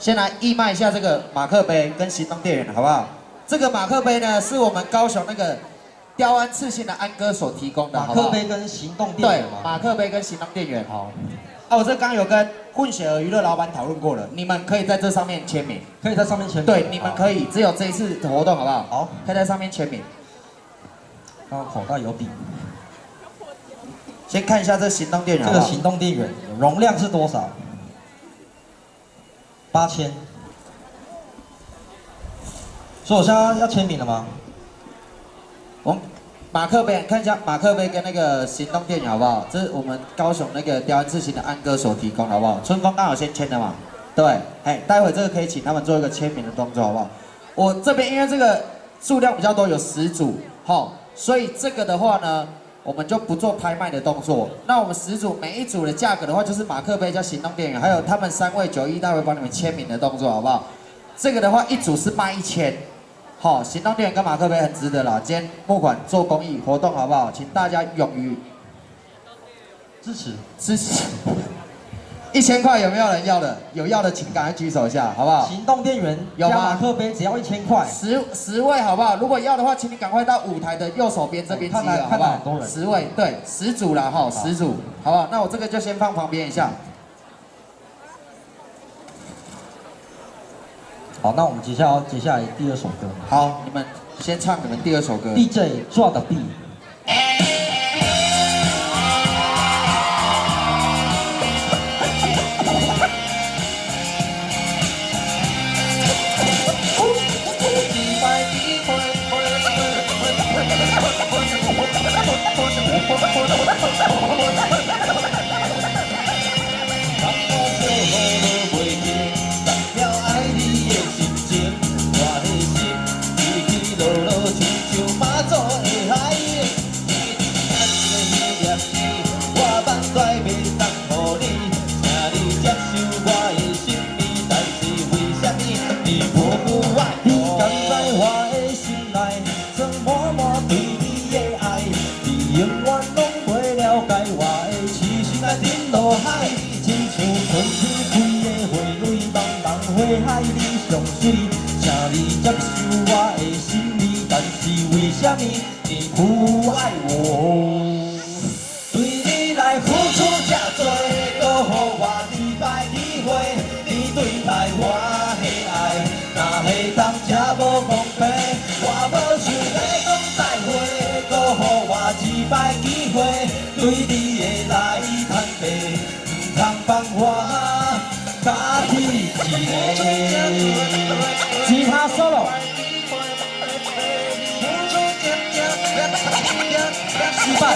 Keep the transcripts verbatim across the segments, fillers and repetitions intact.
先来义卖一下这个马克杯跟行动电源，好不好？这个马克杯呢，是我们高雄那个雕安刺青的安哥所提供的， 马克杯跟行动电源对，马克杯跟行动电源。好，啊，我这刚有跟混血儿娱乐老板讨论过了，你们可以在这上面签名， 可以在上面签名。 对，你们可以，只有这一次活动，好不好？ 好， 可以在上面签名。 刚刚口袋有笔。 先看一下这行动电源好不好， 这个行动电源容量是多少？八千。所以我现在要签名了吗？ 我们马克杯看一下马克杯跟那个行动电源好不好？这是我们高雄那个雕安刺青的安哥所提供的，好不好？春风刚好先签的嘛，对，哎，待会这个可以请他们做一个签名的动作，好不好？我这边因为这个数量比较多，有十组，好，所以这个的话呢，我们就不做拍卖的动作。那我们十组每一组的价格的话，就是马克杯加行动电源，还有他们三位九一待会帮你们签名的动作，好不好？这个的话，一组是卖一千。好，行动电源跟马克杯很值得啦。今天募款做公益活动，好不好？请大家勇于支持支持。一千块有没有人要的？有要的请赶快举手一下，好不好？ 行动电源有吗？ 加马克杯只要一千块， 十十位好不好？如果要的话，请你赶快到舞台的右手边这边集合，好不好？十位，对，十组啦哈，十组，好不好？那我这个就先放旁边一下。 好，那我们接下来接下来第二首歌。 好，你们先唱你们第二首歌。 D J 抓的 B。 吉他 solo， 失败。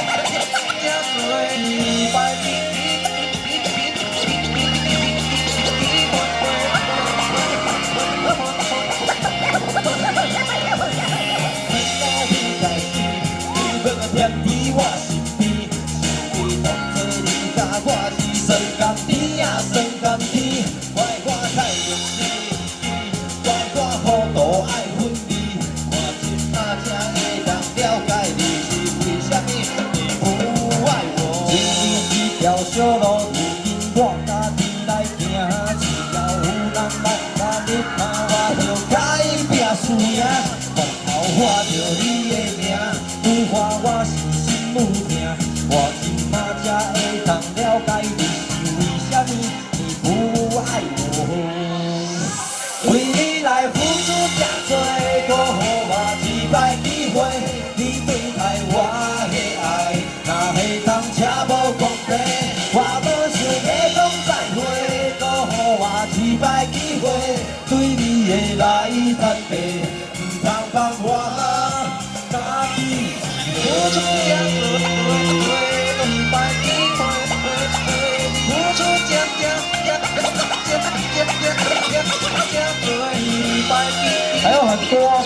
还有很多。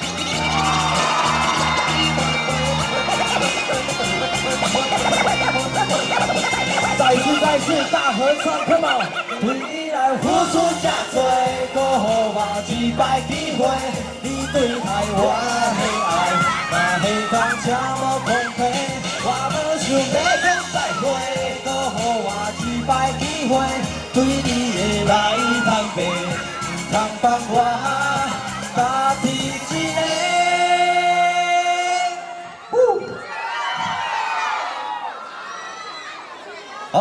再一次，再一次，大合唱 ，Come on！ 对你来付出这多，搁予我一摆机会，你对待我的爱，若是当车无空皮，我无想要讲再会，搁予我一摆机会，对你的来坦白。 帮帮我，把脾气嘞。好，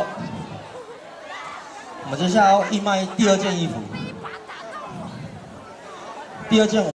我们接下来要义卖第二件衣服，第二件。